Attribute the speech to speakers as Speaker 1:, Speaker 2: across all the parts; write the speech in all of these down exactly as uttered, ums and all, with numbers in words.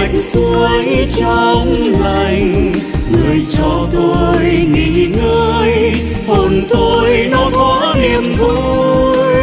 Speaker 1: mạch suối trong lành, người cho tôi nghỉ ngơi, hồn tôi nó có niềm vui.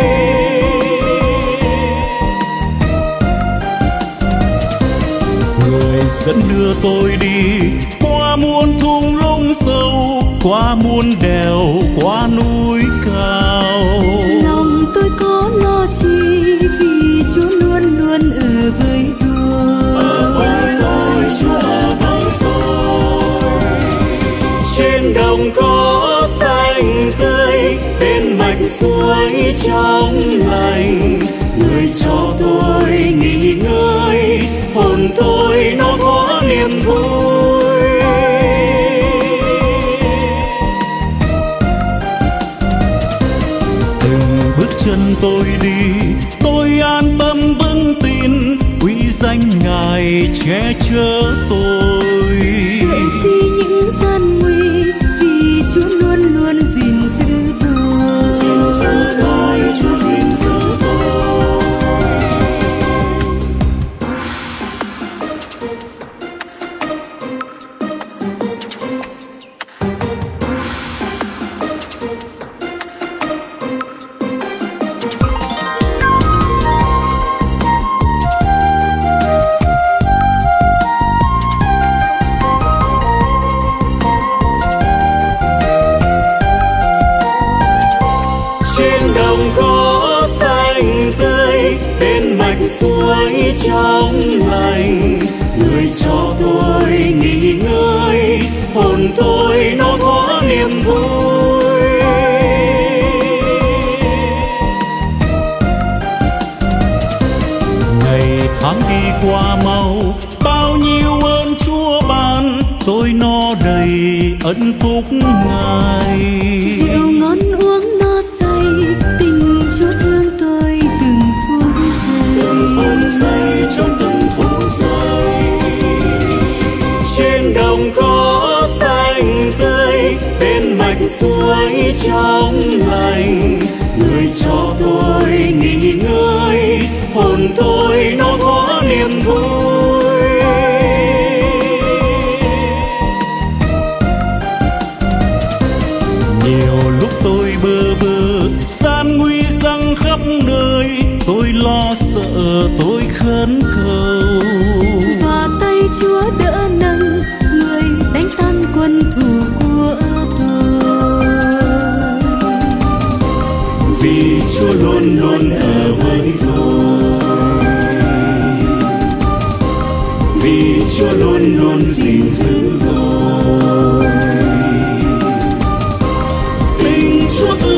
Speaker 2: Người dẫn đưa tôi đi qua muôn thung lũng sâu, qua muôn đèo, qua núi cao.
Speaker 3: Lòng tôi có lo chi vì Chúa luôn luôn ở với tôi.
Speaker 1: Ở với tôi, Chúa ở với tôi. Trên đồng cỏ xanh tươi, bên mạch suối trong lành, người cho tôi nghỉ ngơi, hồn tôi nó có niềm vui.
Speaker 2: Từng bước chân tôi đi, tôi an tâm vững tin, quý danh Ngài che chở tôi.
Speaker 3: Sợ chi những gian nguy, vì Chúa luôn luôn gìn giữ tôi.
Speaker 1: Gìn giữ tôi, Chúa gìn giữ tôi. Trên đồng cỏ xanh tươi, bên mạch suối trong lành, người cho tôi nghỉ ngơi, hồn tôi nó có niềm vui.
Speaker 2: Ngày tháng đi qua mau, bao nhiêu ơn Chúa ban, tôi no đầy ân phúc Ngài.
Speaker 3: Rượu ngon uống no say, tình Chúa thương tôi từng phút giây.
Speaker 1: Từng phút giây, trong từng phút giây. Trên đồng cỏ xanh tươi, bên mạch suối trong lành, người cho tôi nghỉ ngơi, hồn tôi nó có niềm vui.
Speaker 2: Nhiều lúc tôi bơ vơ, gian nguy giăng khắp nơi, tôi lo sợ, tôi khấn cầu.
Speaker 3: Và tay Chúa đỡ nâng, người đánh tan quân thù của tôi.
Speaker 1: Vì Chúa luôn luôn ở với tôi. Vì Chúa luôn luôn gìn giữ tôi. Tình Chúa